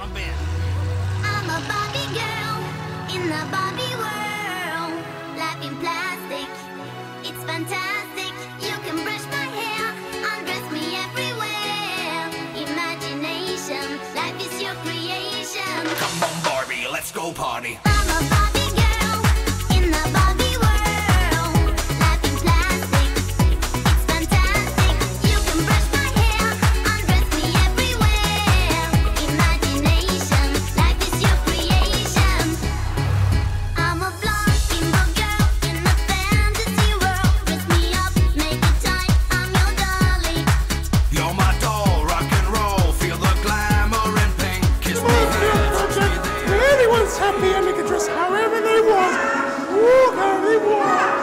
jump in. I'm a Barbie girl in the Barbie world. Life in plastic, it's fantastic. You can brush my hair, undress me everywhere. Imagination, life is your creation. Come on, Barbie, let's go party. I'm a Barbie girl in the Barbie world. Life in plastic, it's fantastic. You can brush my hair, undress me everywhere. Imagination, life is your creation. I'm a blonde bimbo girl in a fantasy world. Dress me up, make it tight, I'm your dolly. You're my doll, rock and roll. Feel the glamour and pink. Kiss me there, touch me there. Anyone's happy and they can dress however they want. Walk how they want.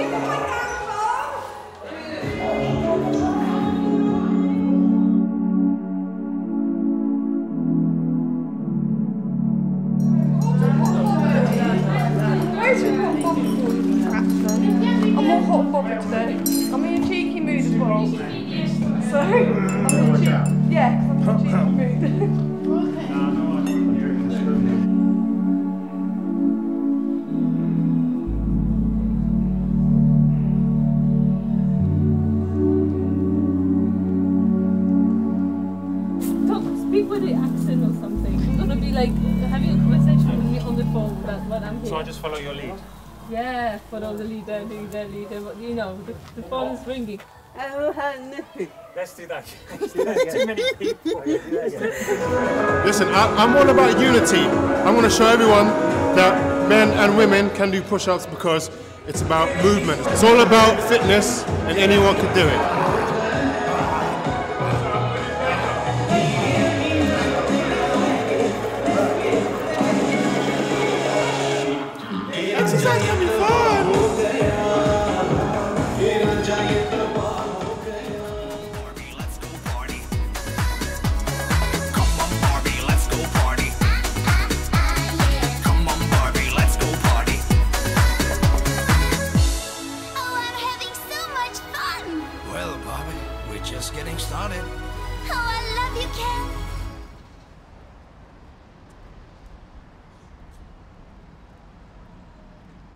I'm more hot and bothered today. I'm in a cheeky mood as well. So, I'm in a cheeky, yeah, 'cause I'm in a cheeky mood. Speak with the accent or something. I'm gonna be like having a conversation with me on the phone when I'm here. So I just follow your lead? Yeah, follow the leader. You know, the phone is ringing. Let's do that. Too many people. Listen, I'm all about unity. I want to show everyone that men and women can do push-ups because it's about movement. It's all about fitness and anyone can do it.